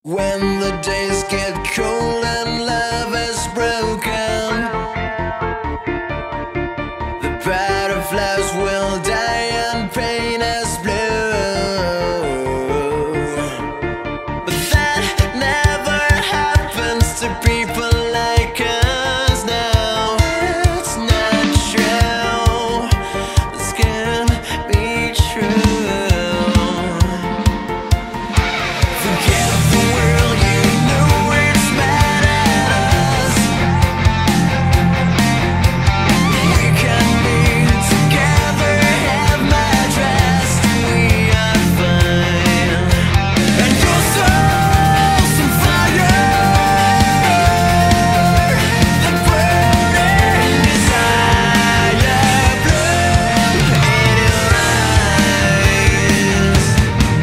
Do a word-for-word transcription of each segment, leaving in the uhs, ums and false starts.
When the days get cold and love is broken, the butterflies will die and pain is blue. But that never happens to people like us now. It's not true. This can't be true. Forget the world, you know it's mad at us. We can be together, have my trust. We are fine. And your soul's on fire. The burning desire bloom in your eyes.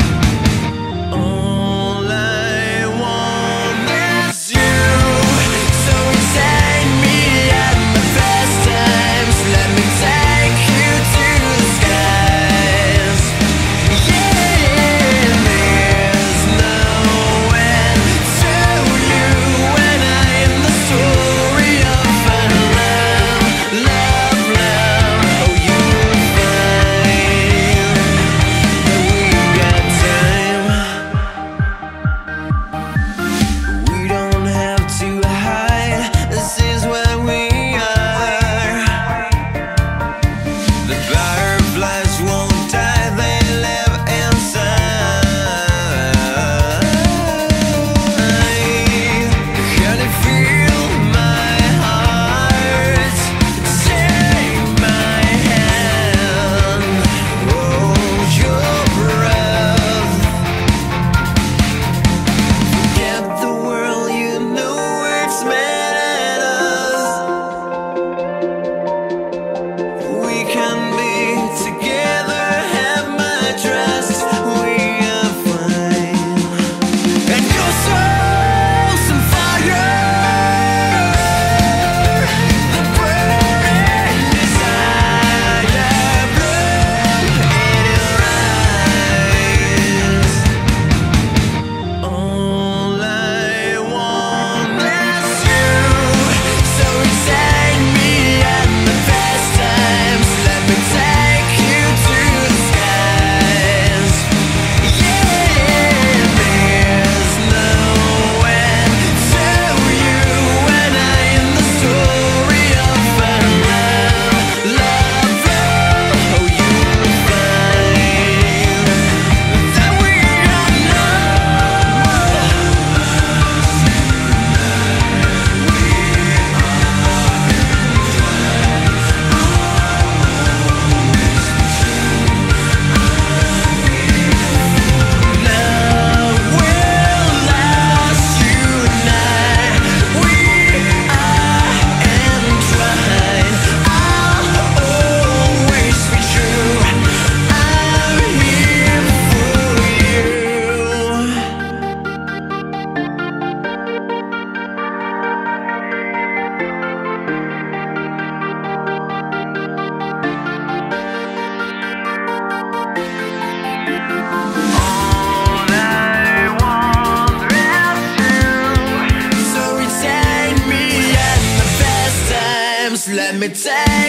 All I want is you. So take me at the best times. Let me take you to the skies. Yeah, there's no end to you when I am the story of a love, love, love. Oh, you'll find that we got time. We don't have to hide. This is where we are. The butterflies won't die, they live inside. Can you feel my heart? Take my hand, hold your breath. Forget the world, you know it's mad at us. We can be together, have my trust. We are fine. And your soul's on fire. The burning desire bloom in your eyes. All I want is you. So take me at the best times. Let me take you to the skies. Yeah, there's no end to you when I am the story of a love, love, love. Oh, you'll find that we are love. Love will last, you and I. We are entwined. I'll always be true. I'm here for All I want is you. So retain me at the best times. Let me take